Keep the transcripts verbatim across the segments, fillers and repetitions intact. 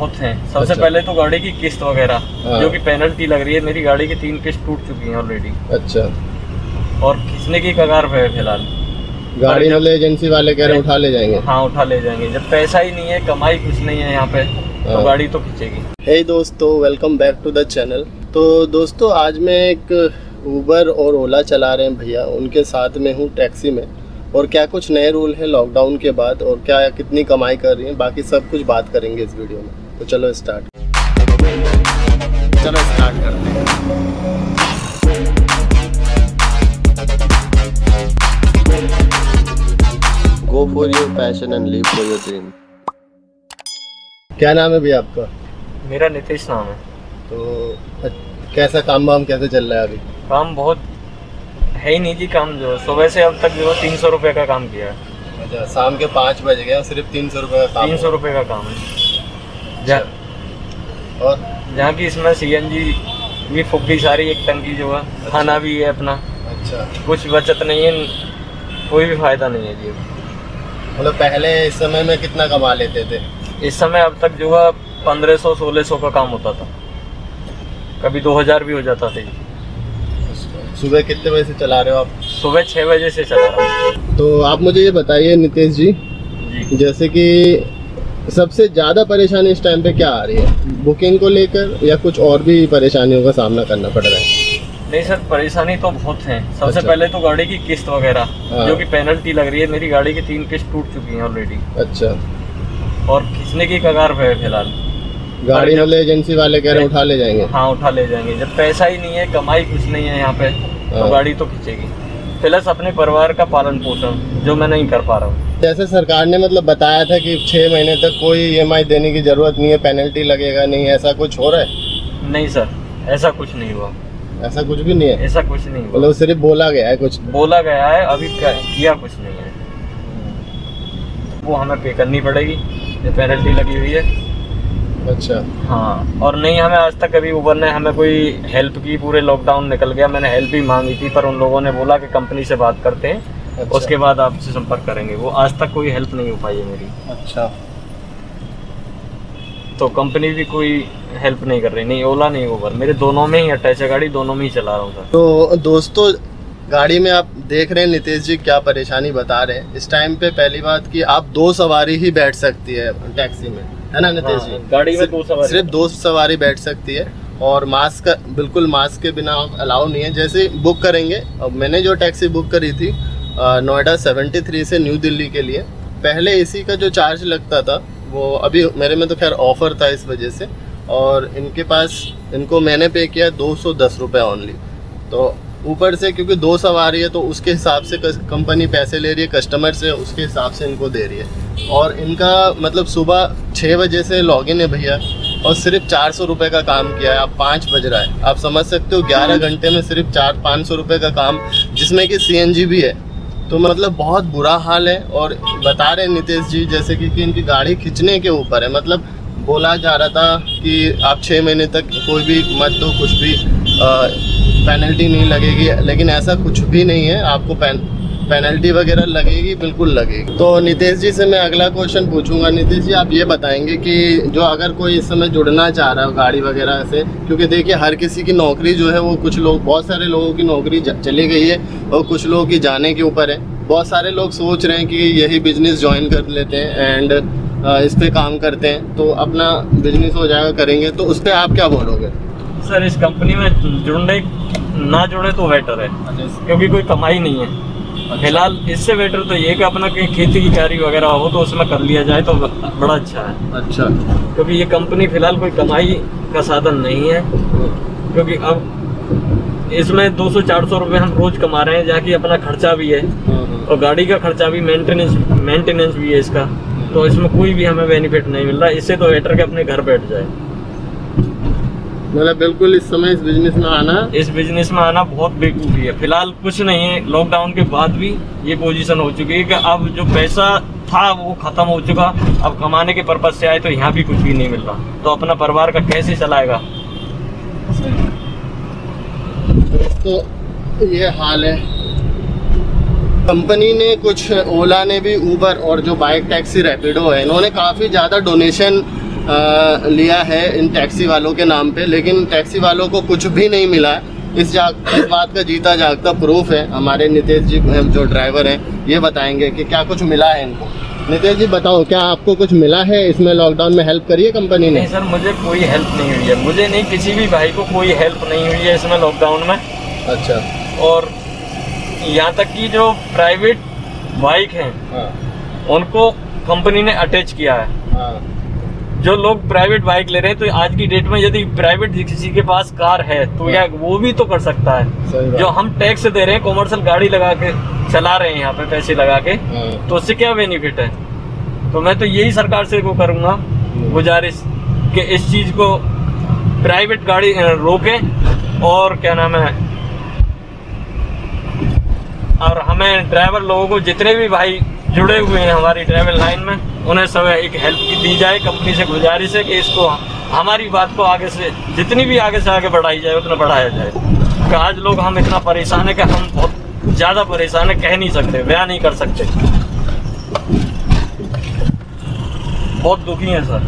बहुत हैं। सबसे अच्छा। पहले तो गाड़ी की किस्त वगैरह जो कि पेनल्टी लग रही है, मेरी गाड़ी की तीन किस्त टूट चुकी हैं ऑलरेडी। अच्छा। और खींचने की कगार पे है फिलहाल। गाड़ी वाले एजेंसी वाले कह रहे हैं उठा ले जाएंगे। हाँ उठा ले जाएंगे, जब पैसा ही नहीं है, कमाई कुछ नहीं है यहाँ पे, तो गाड़ी तो खींचेगी। हे दोस्तों, welcome back to the channel. तो दोस्तों आज मैं एक उबर और ओला चला रहे हैं भैया, उनके साथ में हूँ टैक्सी में, और क्या कुछ नए रूल है लॉकडाउन के बाद और क्या कितनी कमाई कर रही हैं, बाकी सब कुछ बात करेंगे इस वीडियो में। तो चलो स्टार्ट चलो स्टार्ट करते हैं। Go for your passion and live for your dream. क्या नाम है भैया आपका? मेरा नितेश नाम है। तो कैसा काम वाम कैसे चल रहा है अभी? काम बहुत है ही नहीं जी, काम जो सुबह से अब तक जो तीन सौ रुपये का काम किया है। अच्छा, शाम के पाँच बज गए, सिर्फ तीन सौ रुपये का काम? तीन सौ रुपये का काम है। जा, और जहाँ की इसमें सी एन जी भी फूक गई सारी, एक टंकी जो है। अच्छा। खाना भी है अपना। अच्छा। कुछ बचत नहीं है, कोई भी फायदा नहीं है जी। मतलब पहले इस समय में कितना कमा लेते थे? इस समय अब तक जो है पंद्रह सौ सोलह सौ का काम होता था, कभी दो हजार भी हो जाता था। सुबह कितने बजे से चला रहे हो आप? सुबह छः बजे से चला रहा हूँ। तो आप मुझे ये बताइए नितेश जी, जी जैसे कि सबसे ज़्यादा परेशानी इस टाइम पे क्या आ रही है, बुकिंग को लेकर या कुछ और भी परेशानियों का सामना करना पड़ रहा है? नहीं सर, परेशानी तो बहुत है। सबसे अच्छा। पहले तो गाड़ी की किस्त वगैरह हाँ। जो कि पेनल्टी लग रही है, मेरी गाड़ी की तीन किस्त टूट चुकी हैं ऑलरेडी। अच्छा। और खींचने की कगार पे है फिलहाल। गाड़ी वाले एजेंसी वाले कह रहे हैं उठा ले जाएंगे। हाँ उठा ले जाएंगे, जब पैसा ही नहीं है, कमाई कुछ नहीं है यहाँ पे, तो गाड़ी तो खींचेगी। प्लस अपने परिवार का पालन पोषण जो मैं नहीं कर पा रहा हूँ। जैसे सरकार ने मतलब बताया था कि छः महीने तक कोई ई एम आई देने की जरूरत नहीं है, पेनल्टी लगेगा नहीं, ऐसा कुछ हो रहा है? नहीं सर, ऐसा कुछ नहीं हुआ। ऐसा कुछ भी नहीं है? ऐसा कुछ नहीं हुआ, मतलब सिर्फ बोला गया है? कुछ बोला गया है, अभी किया कुछ नहीं है। वो हमें पे करनी पड़ेगी, जो पेनल्टी लगी हुई है। अच्छा। हाँ, और नहीं हमें आज तक कभी उबर ने हमें कोई हेल्प की। पूरे लॉकडाउन निकल गया, मैंने हेल्प भी मांगी थी, पर उन लोगों ने बोला कि कंपनी से बात करते हैं। अच्छा। उसके बाद आपसे संपर्क करेंगे। वो आज तक कोई हेल्प नहीं हो पाई है मेरी। अच्छा। तो कंपनी भी कोई हेल्प नहीं कर रही, नहीं ओला नहीं उबर, मेरे दोनों में ही अटैच है गाड़ी, दोनों में ही चला रहा हूँ सर। तो दोस्तों गाड़ी में आप देख रहे हैं नितेश जी क्या परेशानी बता रहे हैं। इस टाइम पे पहली बात कि आप दो सवारी ही बैठ सकती है टैक्सी में, है ना नितेश जी? हाँ, गाड़ी में दो सवारी, सिर्फ दो सवारी बैठ सकती है, और मास्क बिल्कुल मास्क के बिना अलाउ नहीं है। जैसे बुक करेंगे, अब मैंने जो टैक्सी बुक करी थी नोएडा सेवेंटी थ्री से न्यू दिल्ली के लिए, पहले इसी का जो चार्ज लगता था वो अभी मेरे में तो खैर ऑफर था इस वजह से, और इनके पास इनको मैंने पे किया दो सौ दस रुपये ओनली। तो ऊपर से क्योंकि दो सवारी है तो उसके हिसाब से कंपनी पैसे ले रही है कस्टमर से, उसके हिसाब से इनको दे रही है। और इनका मतलब सुबह छः बजे से लॉगिन है भैया, और सिर्फ चार सौ रुपये का काम किया है। अब पाँच बज रहा है, आप समझ सकते हो ग्यारह घंटे में सिर्फ चार पाँच सौ रुपये का काम, जिसमें कि सी एन जी भी है। तो मतलब बहुत बुरा हाल है। और बता रहे नितेश जी जैसे कि, कि इनकी गाड़ी खींचने के ऊपर है। मतलब बोला जा रहा था कि आप छः महीने तक कोई भी मत दो, कुछ भी आ, पेनल्टी नहीं लगेगी, लेकिन ऐसा कुछ भी नहीं है। आपको पेन पेनल्टी वगैरह लगेगी, बिल्कुल लगेगी। तो नितेश जी से मैं अगला क्वेश्चन पूछूंगा। नितेश जी आप ये बताएंगे कि जो अगर कोई इस समय जुड़ना चाह रहा हो गाड़ी वगैरह से, क्योंकि देखिए हर किसी की नौकरी जो है वो, कुछ लोग, बहुत सारे लोगों की नौकरी चली गई है और कुछ लोगों की जाने के ऊपर है। बहुत सारे लोग सोच रहे हैं कि यही बिजनेस ज्वाइन कर लेते हैं एंड इस पर काम करते हैं तो अपना बिजनेस हो जाएगा, करेंगे। तो उस पर आप क्या बोलोगे? सर इस कंपनी में जुड़ने ना जुड़े तो बेटर है, क्योंकि कोई कमाई नहीं है फिलहाल। इससे बेटर तो ये कि अपना कहीं खेती की कार्य वगैरह हो तो उसमें कर लिया जाए तो बड़ा अच्छा है। अच्छा। क्योंकि ये कंपनी फिलहाल कोई कमाई का साधन नहीं है, क्योंकि अब इसमें दो सौ चार सौ रुपये हम रोज कमा रहे हैं, जहाँ की अपना खर्चा भी है और गाड़ी का खर्चा भी, मेंटेनेंस मेंटेनेंस भी है इसका। तो इसमें कोई भी हमें बेनिफिट नहीं मिल रहा। इससे तो बेटर के अपने घर बैठ जाए। मतलब बिल्कुल इस समय इस बिजनेस में आना इस बिजनेस में आना बहुत बेवकूफ़ी है। फिलहाल कुछ नहीं है, लॉकडाउन के बाद भी ये पोजीशन हो चुकी है कि अब जो पैसा था वो खत्म हो चुका। अब कमाने के पर्पज से आए तो यहाँ भी कुछ भी नहीं मिल रहा, तो अपना परिवार का कैसे चलाएगा? तो ये हाल है। कंपनी ने कुछ, ओला ने भी, उबर और जो बाइक टैक्सी रैपिडो है, इन्होंने काफ़ी ज़्यादा डोनेशन आ, लिया है इन टैक्सी वालों के नाम पे, लेकिन टैक्सी वालों को कुछ भी नहीं मिला है। इस, इस बात का जीता जागता प्रूफ है हमारे नितेश जी जो ड्राइवर हैं, ये बताएंगे कि क्या कुछ मिला है इनको। नितेश जी बताओ, क्या आपको कुछ मिला है इसमें? लॉकडाउन में हेल्प करी है कंपनी ने? नहीं सर, मुझे कोई हेल्प नहीं हुई है, मुझे नहीं, किसी भी भाई को कोई हेल्प नहीं हुई है इसमें लॉकडाउन में। अच्छा। और यहाँ तक कि जो प्राइवेट बाइक हैं, हाँ। उनको कंपनी ने अटैच किया है। हाँ। जो लोग प्राइवेट बाइक ले रहे हैं, तो आज की डेट में यदि प्राइवेट किसी के पास कार है तो या वो भी तो कर सकता है। जो हम टैक्स दे रहे हैं, कॉमर्शियल गाड़ी लगा के चला रहे हैं यहाँ पे पैसे लगा के, तो उससे क्या बेनिफिट है? तो मैं तो यही सरकार से वो करूँगा गुजारिश कि इस चीज़ को प्राइवेट गाड़ी रोकें, और क्या नाम है, और हमें ड्राइवर लोगों को जितने भी भाई जुड़े हुए हैं हमारी ट्रैवल लाइन में, उन्हें सब एक हेल्प दी जाए। कंपनी से गुजारिश है कि इसको, हमारी बात को आगे से जितनी भी आगे से आगे बढ़ाई जाए उतना बढ़ाया जाए। कि आज लोग हम इतना परेशान है कि हम बहुत ज़्यादा परेशान है, कह नहीं सकते, बयान नहीं कर सकते, बहुत दुखी हैं सर।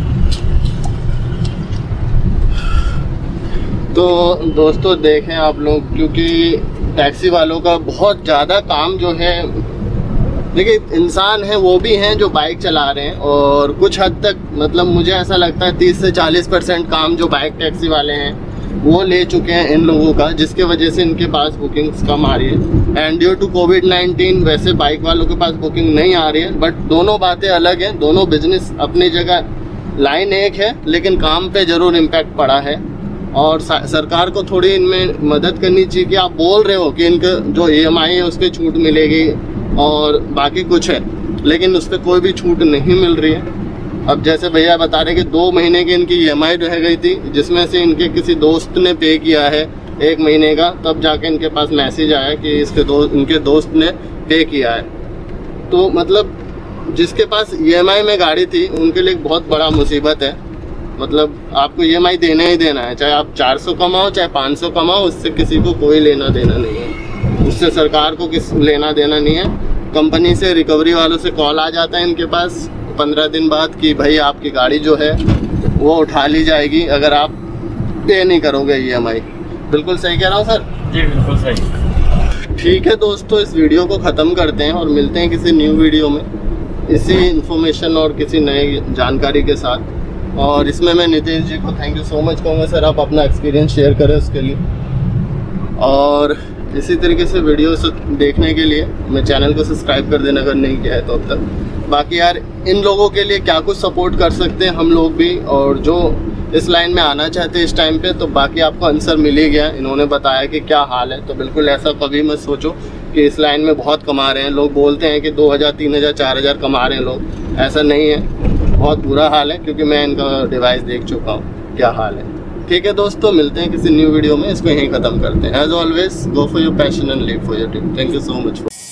तो दोस्तों देखें आप लोग, क्योंकि टैक्सी वालों का बहुत ज़्यादा काम जो है, देखिए इंसान है वो भी हैं जो बाइक चला रहे हैं, और कुछ हद तक मतलब मुझे ऐसा लगता है तीस से चालीस परसेंट काम जो बाइक टैक्सी वाले हैं वो ले चुके हैं इन लोगों का, जिसके वजह से इनके पास बुकिंग्स कम आ रही है। And due to COVID nineteen वैसे बाइक वालों के पास बुकिंग नहीं आ रही है, बट दोनों बातें अलग हैं, दोनों बिजनेस अपनी जगह, लाइन एक है, लेकिन काम पे ज़रूर इम्पैक्ट पड़ा है। और सरकार को थोड़ी इनमें मदद करनी चाहिए कि आप बोल रहे हो कि इनका जो ई एम आई है उस पर छूट मिलेगी और बाकी कुछ है, लेकिन उस पर कोई भी छूट नहीं मिल रही है। अब जैसे भैया बता रहे कि दो महीने की इनकी ई एम आई रह गई थी, जिसमें से इनके किसी दोस्त ने पे किया है एक महीने का, तब जाके इनके पास मैसेज आया कि इसके दो इनके दोस्त ने पे किया है। तो मतलब जिसके पास ई एम आई में गाड़ी थी उनके लिए बहुत बड़ा मुसीबत है। मतलब आपको ई एम आई देना ही देना है, चाहे आप चार सौ कमाओ चाहे पाँच सौ कमाओ, उससे किसी को कोई लेना देना नहीं है, उससे सरकार को किस लेना देना नहीं है। कंपनी से रिकवरी वालों से कॉल आ जाता है इनके पास पंद्रह दिन बाद कि भाई आपकी गाड़ी जो है वो उठा ली जाएगी अगर आप पे नहीं करोगे ई एम आई। बिल्कुल सही कह रहा हूँ सर? जी बिल्कुल सही। ठीक है दोस्तों, इस वीडियो को ख़त्म करते हैं और मिलते हैं किसी न्यू वीडियो में इसी इन्फॉर्मेशन और किसी नई जानकारी के साथ। और इसमें मैं नितेश जी को थैंक यू सो मच कहूँगा सर, आप अपना एक्सपीरियंस शेयर करें उसके लिए। और इसी तरीके से वीडियो देखने के लिए मैं चैनल को सब्सक्राइब कर देना अगर नहीं किया है तो अब तक। बाकी यार इन लोगों के लिए क्या कुछ सपोर्ट कर सकते हैं हम लोग भी, और जो इस लाइन में आना चाहते हैं इस टाइम पे, तो बाकी आपको आंसर मिल ही गया। इन्होंने बताया कि क्या हाल है, तो बिल्कुल ऐसा कभी मत सोचो कि इस लाइन में बहुत कमा रहे हैं। लोग बोलते हैं कि दो हज़ार तीन हज़ार चार हज़ार कमा रहे हैं लोग, ऐसा नहीं है, बहुत बुरा हाल है, क्योंकि मैं इनका डिवाइस देख चुका हूँ क्या हाल है। ठीक है दोस्तों, मिलते हैं किसी न्यू वीडियो में, इसको यहीं ख़त्म करते हैं। As always go for your passion and live for your dream. Thank you so much.